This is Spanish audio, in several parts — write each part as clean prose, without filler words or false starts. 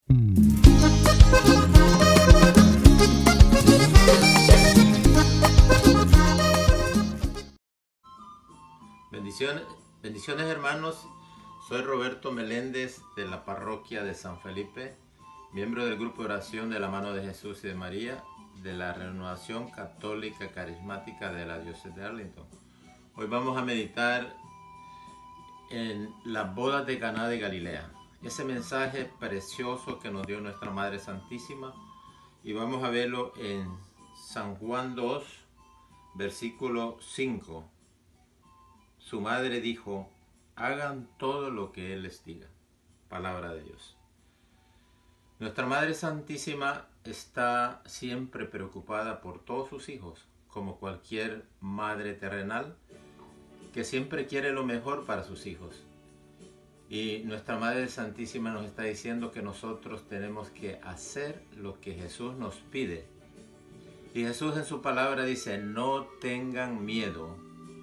Bendiciones hermanos, soy Roberto Meléndez de la parroquia de San Felipe, miembro del grupo de oración de la mano de Jesús y de María, de la Renovación Católica Carismática de la Diócesis de Arlington. Hoy vamos a meditar en las bodas de Caná de Galilea, ese mensaje precioso que nos dio nuestra Madre Santísima, y vamos a verlo en San Juan 2, versículo 5. Su madre dijo: hagan todo lo que Él les diga. Palabra de Dios. Nuestra Madre Santísima está siempre preocupada por todos sus hijos, como cualquier madre terrenal que siempre quiere lo mejor para sus hijos. Y nuestra Madre Santísima nos está diciendo que nosotros tenemos que hacer lo que Jesús nos pide. Y Jesús en su palabra dice: no tengan miedo.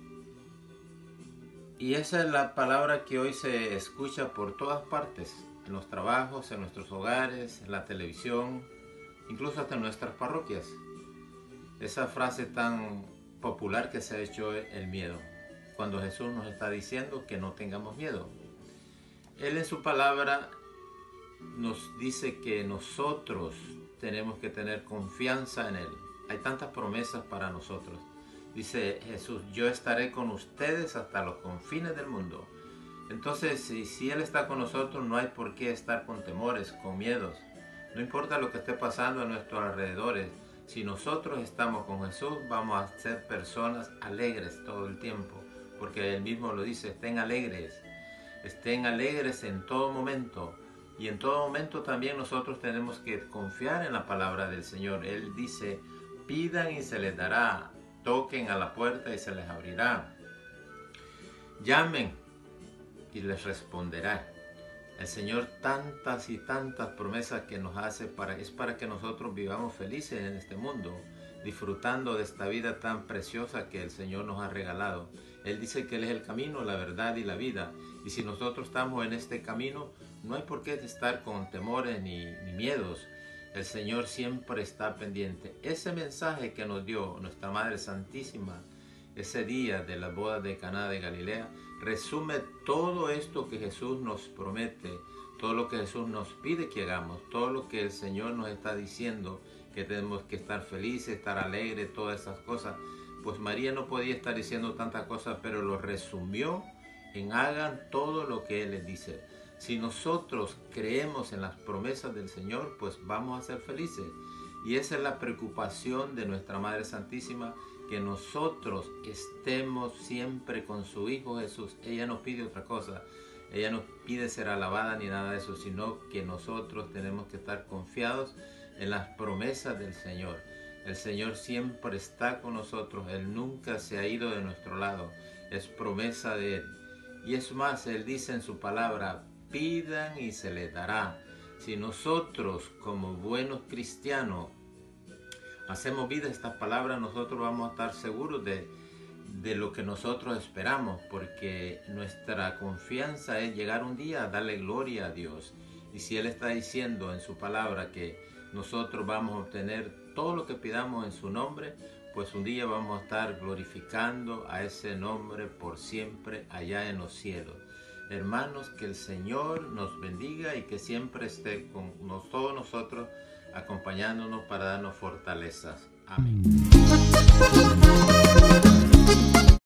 Y esa es la palabra que hoy se escucha por todas partes, en los trabajos, en nuestros hogares, en la televisión, incluso hasta en nuestras parroquias. Esa frase tan popular que se ha hecho, el miedo, cuando Jesús nos está diciendo que no tengamos miedo. Él en su palabra nos dice que nosotros tenemos que tener confianza en Él. Hay tantas promesas para nosotros. Dice Jesús: yo estaré con ustedes hasta los confines del mundo. Entonces, si Él está con nosotros, no hay por qué estar con temores, con miedos. No importa lo que esté pasando a nuestros alrededores. Si nosotros estamos con Jesús, vamos a ser personas alegres todo el tiempo. Porque Él mismo lo dice: estén alegres en todo momento. Y en todo momento también nosotros tenemos que confiar en la palabra del Señor. Él dice: pidan y se les dará. Toquen a la puerta y se les abrirá. Llamen y les responderá. El Señor tantas y tantas promesas que nos hace es para que nosotros vivamos felices en este mundo, disfrutando de esta vida tan preciosa que el Señor nos ha regalado. Él dice que Él es el camino, la verdad y la vida. Y si nosotros estamos en este camino, no hay por qué estar con temores ni miedos. El Señor siempre está pendiente. Ese mensaje que nos dio nuestra Madre Santísima ese día de las bodas de Caná de Galilea resume todo esto que Jesús nos promete, todo lo que Jesús nos pide que hagamos, todo lo que el Señor nos está diciendo, que tenemos que estar felices, estar alegres, todas esas cosas. Pues María no podía estar diciendo tantas cosas, pero lo resumió en hagan todo lo que Él les dice. Si nosotros creemos en las promesas del Señor, pues vamos a ser felices. Y esa es la preocupación de nuestra Madre Santísima, que nosotros estemos siempre con su Hijo Jesús. Ella no pide otra cosa. Ella no pide ser alabada ni nada de eso, sino que nosotros tenemos que estar confiados en las promesas del Señor. El Señor siempre está con nosotros. Él nunca se ha ido de nuestro lado. Es promesa de Él. Y es más, Él dice en su palabra: pidan y se les dará. Si nosotros, como buenos cristianos, hacemos vida a estas palabras, nosotros vamos a estar seguros de lo que nosotros esperamos, porque nuestra confianza es llegar un día a darle gloria a Dios. Y si Él está diciendo en su palabra que nosotros vamos a obtener todo lo que pidamos en su nombre, pues un día vamos a estar glorificando a ese nombre por siempre allá en los cielos. Hermanos, que el Señor nos bendiga y que siempre esté con todos nosotros, acompañándonos para darnos fortalezas. Amén.